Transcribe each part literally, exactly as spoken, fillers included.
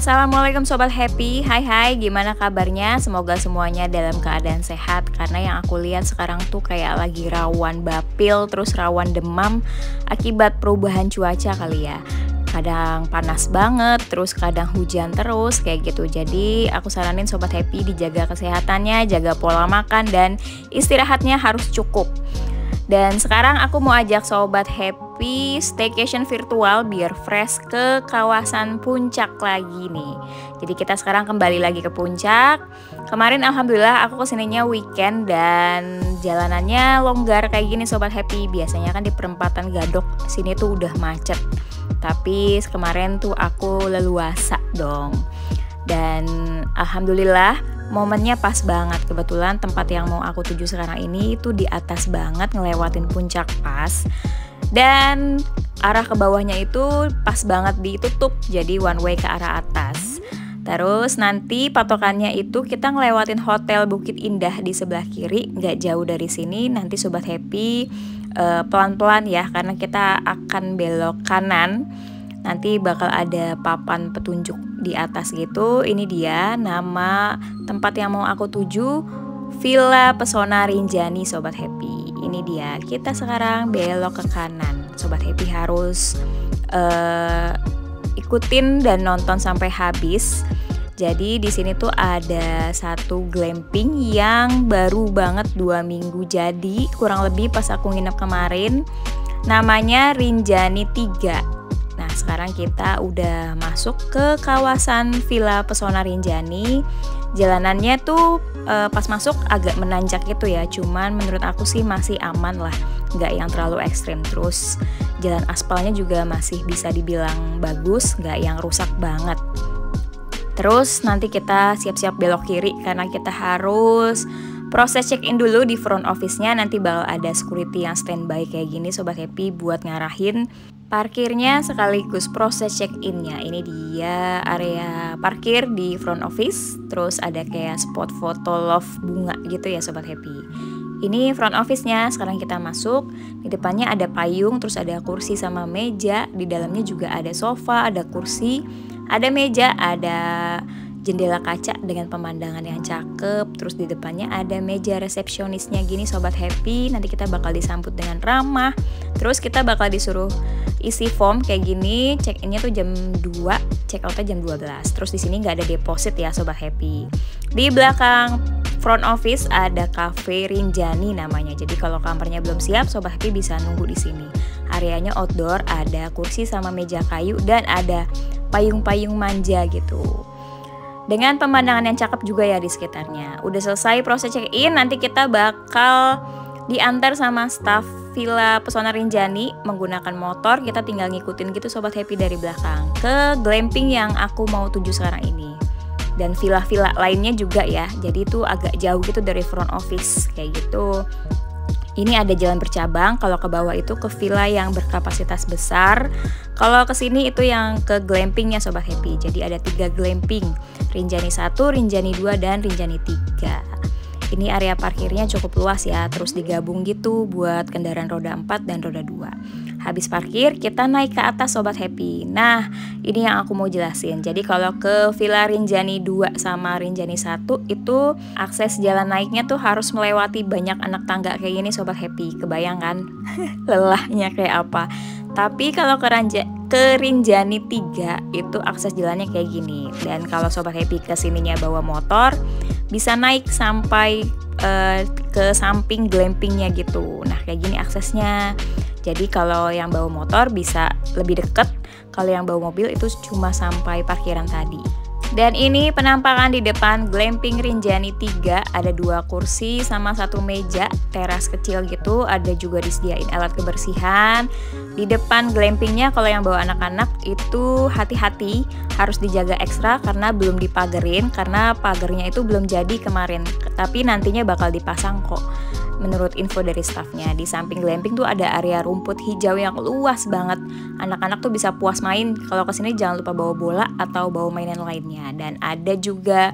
Assalamualaikum Sobat Happy. Hai hai, gimana kabarnya? Semoga semuanya dalam keadaan sehat. Karena yang aku lihat sekarang tuh kayak lagi rawan bapil, terus rawan demam akibat perubahan cuaca kali ya. Kadang panas banget, terus kadang hujan terus kayak gitu. Jadi aku saranin Sobat Happy dijaga kesehatannya, jaga pola makan, dan istirahatnya harus cukup. Dan sekarang aku mau ajak Sobat Happy staycation virtual biar fresh ke kawasan Puncak lagi nih. Jadi kita sekarang kembali lagi ke Puncak. Kemarin alhamdulillah aku kesininya weekend dan jalanannya longgar kayak gini Sobat Happy. Biasanya kan di perempatan Gadok sini tuh udah macet. Tapi kemarin tuh aku leluasa dong. Dan alhamdulillah momennya pas banget. Kebetulan tempat yang mau aku tuju sekarang ini itu di atas banget, ngelewatin puncak pas. Dan arah ke bawahnya itu pas banget ditutup, jadi one way ke arah atas. Terus nanti patokannya itu kita ngelewatin Hotel Bukit Indah di sebelah kiri, nggak jauh dari sini. Nanti Sobat Happy uh, pelan-pelan ya, karena kita akan belok kanan. Nanti bakal ada papan petunjuk di atas gitu. Ini dia nama tempat yang mau aku tuju, Villa Pesona Rinjani Sobat Happy. Ini dia, kita sekarang belok ke kanan. Sobat Happy harus uh, ikutin dan nonton sampai habis. Jadi di sini tuh ada satu glamping yang baru banget dua minggu jadi, kurang lebih pas aku nginep kemarin. Namanya Rinjani tiga. Nah sekarang kita udah masuk ke kawasan Villa Pesona Rinjani. Jalanannya tuh e, pas masuk agak menanjak gitu ya. Cuman menurut aku sih masih aman lah, nggak yang terlalu ekstrim. Terus jalan aspalnya juga masih bisa dibilang bagus, nggak yang rusak banget. Terus nanti kita siap-siap belok kiri karena kita harus proses check-in dulu di front office-nya. Nanti bakal ada security yang standby kayak gini Sobat Happy buat ngarahin parkirnya sekaligus proses check-in-nya. Ini dia area parkir di front office. Terus ada kayak spot foto love bunga gitu ya Sobat Happy. Ini front office-nya, sekarang kita masuk. Di depannya ada payung, terus ada kursi sama meja. Di dalamnya juga ada sofa, ada kursi, ada meja, ada jendela kaca dengan pemandangan yang cakep. Terus di depannya ada meja resepsionisnya gini Sobat Happy. Nanti kita bakal disambut dengan ramah. Terus kita bakal disuruh isi form kayak gini. Check-innya tuh jam dua, check out-nya jam dua belas. Terus di sini nggak ada deposit ya Sobat Happy. Di belakang front office ada Cafe Rinjani namanya. Jadi kalau kamarnya belum siap, Sobat Happy bisa nunggu di sini. Areanya outdoor, ada kursi sama meja kayu dan ada payung-payung manja gitu. Dengan pemandangan yang cakep juga ya di sekitarnya. Udah selesai proses check-in, nanti kita bakal diantar sama staff Villa Pesona Rinjani menggunakan motor. Kita tinggal ngikutin gitu Sobat Happy dari belakang ke glamping yang aku mau tuju sekarang ini. Dan villa-villa lainnya juga ya. Jadi itu agak jauh gitu dari front office kayak gitu. Ini ada jalan bercabang, kalau ke bawah itu ke villa yang berkapasitas besar. Kalau ke sini itu yang ke glampingnya Sobat Happy. Jadi ada tiga glamping, Rinjani satu, Rinjani dua, dan Rinjani tiga. Ini area parkirnya cukup luas ya, terus digabung gitu buat kendaraan roda empat dan roda dua. Habis parkir, kita naik ke atas Sobat Happy. Nah, ini yang aku mau jelasin. Jadi kalau ke Villa Rinjani dua sama Rinjani satu itu akses jalan naiknya tuh harus melewati banyak anak tangga kayak gini Sobat Happy. Kebayang kan? Lelahnya kayak apa? Tapi kalau ke, Ranja, ke Rinjani tiga itu akses jalannya kayak gini. Dan kalau Sobat Happy kesininya bawa motor, bisa naik sampai uh, ke samping glampingnya gitu. Nah kayak gini aksesnya. Jadi kalau yang bawa motor bisa lebih deket, kalau yang bawa mobil itu cuma sampai parkiran tadi. Dan ini penampakan di depan glamping Rinjani tiga. Ada dua kursi sama satu meja, teras kecil gitu. Ada juga disediain alat kebersihan. Di depan glampingnya kalau yang bawa anak-anak itu hati-hati, harus dijaga ekstra karena belum dipagerin. Karena pagernya itu belum jadi kemarin, tapi nantinya bakal dipasang kok. Menurut info dari staffnya, di samping glamping tuh ada area rumput hijau yang luas banget. Anak-anak tuh bisa puas main. Kalau kesini jangan lupa bawa bola atau bawa mainan lainnya. Dan ada juga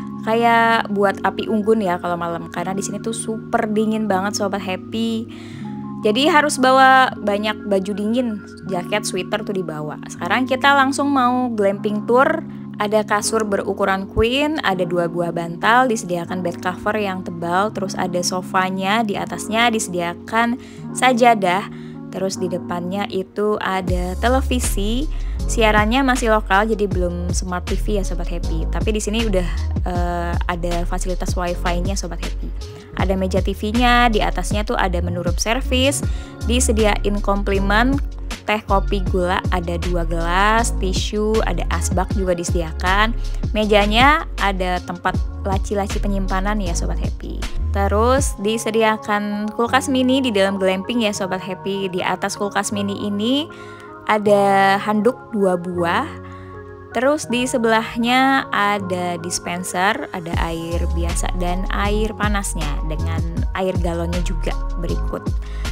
kayak buat api unggun ya kalau malam, karena di sini tuh super dingin banget Sobat Happy. Jadi harus bawa banyak baju dingin, jaket, sweater tuh dibawa. Sekarang kita langsung mau glamping tour. Ada kasur berukuran queen, ada dua buah bantal, disediakan bed cover yang tebal, terus ada sofanya, di atasnya disediakan sajadah, terus di depannya itu ada televisi. Siarannya masih lokal jadi belum smart T V ya Sobat Happy. Tapi di sini udah uh, ada fasilitas wifi-nya Sobat Happy. Ada meja T V-nya, di atasnya tuh ada menu room service, disediain komplimen teh, kopi, gula, ada dua gelas, tisu, ada asbak juga disediakan. Mejanya ada tempat laci-laci penyimpanan ya Sobat Happy. Terus disediakan kulkas mini di dalam glamping ya Sobat Happy. Di atas kulkas mini ini ada handuk dua buah. Terus di sebelahnya ada dispenser, ada air biasa dan air panasnya dengan air galonnya juga berikut.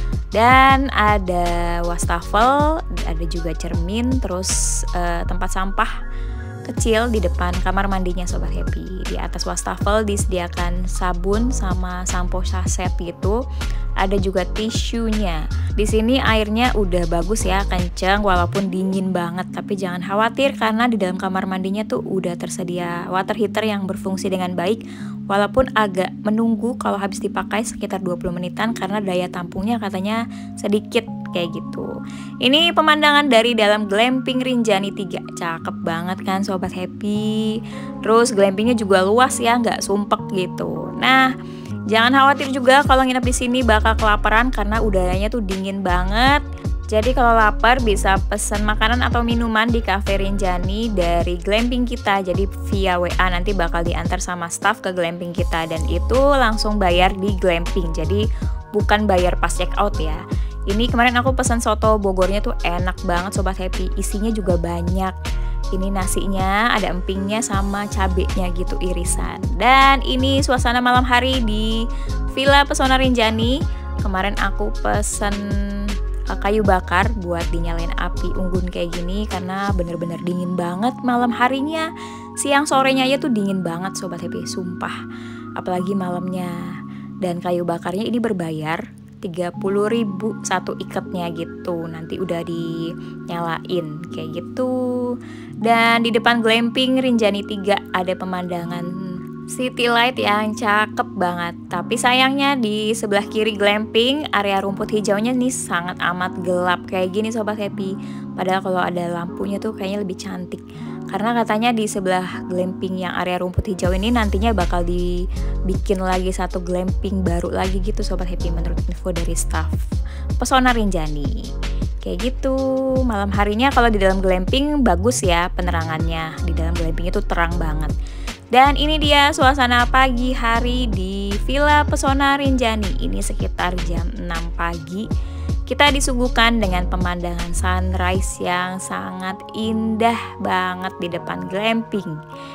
Dan ada wastafel, ada juga cermin, terus uh, tempat sampah kecil di depan kamar mandinya Sobat Happy. Di atas wastafel disediakan sabun sama sampo saset gitu. Ada juga tisunya. Di sini airnya udah bagus ya, kenceng walaupun dingin banget. Tapi jangan khawatir karena di dalam kamar mandinya tuh udah tersedia water heater yang berfungsi dengan baik. Walaupun agak menunggu kalau habis dipakai sekitar dua puluh menitan karena daya tampungnya katanya sedikit kayak gitu. Ini pemandangan dari dalam glamping Rinjani tiga. Cakep banget kan Sobat Happy. Terus glampingnya juga luas ya, nggak sumpek gitu. Nah, jangan khawatir juga kalau nginep di sini bakal kelaparan karena udaranya tuh dingin banget. Jadi kalau lapar bisa pesan makanan atau minuman di Cafe Rinjani dari glamping kita. Jadi via W A nanti bakal diantar sama staff ke glamping kita dan itu langsung bayar di glamping. Jadi bukan bayar pas check out ya. Ini kemarin aku pesan soto Bogornya tuh enak banget Sobat Happy. Isinya juga banyak. Ini nasinya, ada empingnya sama cabenya gitu irisan. Dan ini suasana malam hari di Villa Pesona Rinjani. Kemarin aku pesen kayu bakar buat dinyalain api unggun kayak gini karena bener-bener dingin banget malam harinya. Siang sorenya aja tuh dingin banget Sobat Happy, sumpah. Apalagi malamnya. Dan kayu bakarnya ini berbayar tiga puluh ribu satu ikatnya gitu. Nanti udah dinyalain kayak gitu. Dan di depan glamping Rinjani tiga ada pemandangan city light yang cakep banget. Tapi sayangnya di sebelah kiri glamping area rumput hijaunya nih sangat amat gelap kayak gini Sobat Happy. Padahal kalau ada lampunya tuh kayaknya lebih cantik. Karena katanya di sebelah glamping yang area rumput hijau ini nantinya bakal dibikin lagi satu glamping baru lagi gitu Sobat Happy menurut info dari staff Pesona Rinjani. Kayak gitu. Malam harinya kalau di dalam glamping bagus ya penerangannya. Di dalam glamping itu terang banget. Dan ini dia suasana pagi hari di Villa Pesona Rinjani. Ini sekitar jam enam pagi. Kita disuguhkan dengan pemandangan sunrise yang sangat indah banget di depan glamping.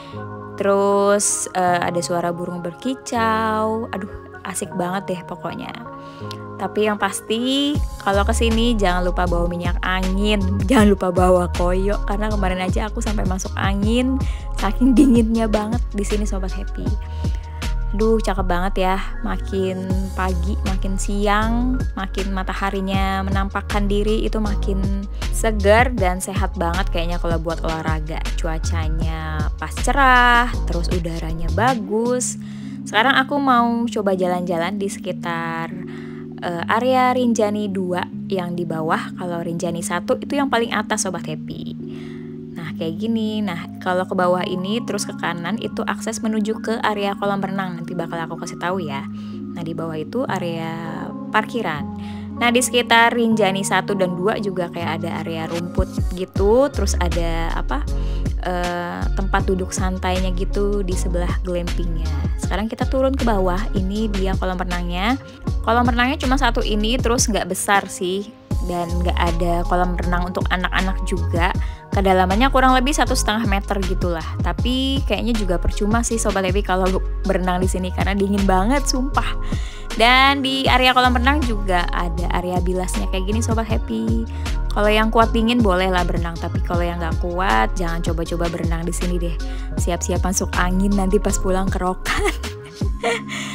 Terus uh, ada suara burung berkicau. Aduh, asik banget deh pokoknya. Tapi yang pasti kalau kesini jangan lupa bawa minyak angin, jangan lupa bawa koyo karena kemarin aja aku sampai masuk angin saking dinginnya banget di sini Sobat Happy. Aduh, cakep banget ya. Makin pagi, makin siang, makin mataharinya menampakkan diri itu makin segar dan sehat banget kayaknya kalau buat olahraga. Cuacanya pas cerah, terus udaranya bagus. Sekarang aku mau coba jalan-jalan di sekitar uh, area Rinjani dua yang di bawah. Kalau Rinjani satu itu yang paling atas Sobat Happy. Nah kayak gini. Nah kalau ke bawah ini terus ke kanan itu akses menuju ke area kolam renang. Nanti bakal aku kasih tahu ya. Nah di bawah itu area parkiran. Nah di sekitar Rinjani satu dan dua juga kayak ada area rumput gitu. Terus ada apa uh, tempat duduk santainya gitu di sebelah glampingnya. Sekarang kita turun ke bawah. Ini dia kolam renangnya. Kolam renangnya cuma satu ini, terus nggak besar sih. Dan nggak ada kolam renang untuk anak-anak juga. Kedalamannya kurang lebih satu setengah meter gitulah. Tapi kayaknya juga percuma sih Sobat Happy kalau berenang di sini karena dingin banget, sumpah. Dan di area kolam renang juga ada area bilasnya kayak gini Sobat Happy. Kalau yang kuat dingin bolehlah berenang, tapi kalau yang nggak kuat jangan coba-coba berenang di sini deh. Siap-siap masuk angin nanti pas pulang kerokan.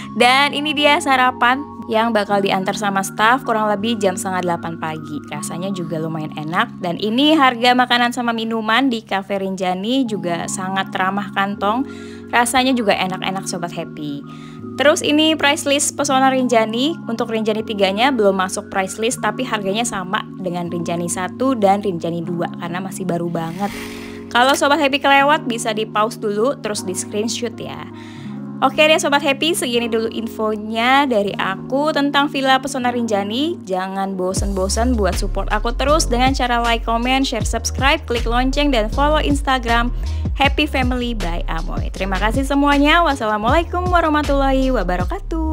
Dan ini dia sarapan yang bakal diantar sama staff kurang lebih jam setengah delapan pagi. Rasanya juga lumayan enak. Dan ini harga makanan sama minuman di Cafe Rinjani juga sangat ramah kantong. Rasanya juga enak-enak Sobat Happy. Terus ini price list Pesona Rinjani. Untuk Rinjani tiga-nya belum masuk price list, tapi harganya sama dengan Rinjani satu dan Rinjani dua karena masih baru banget. Kalau Sobat Happy kelewat bisa di pause dulu terus di screenshot ya. Oke deh Sobat Happy, segini dulu infonya dari aku tentang Villa Pesona Rinjani. Jangan bosen-bosen buat support aku terus dengan cara like, comment, share, subscribe, klik lonceng, dan follow Instagram Happy Family by Amoy. Terima kasih semuanya. Wassalamualaikum warahmatullahi wabarakatuh.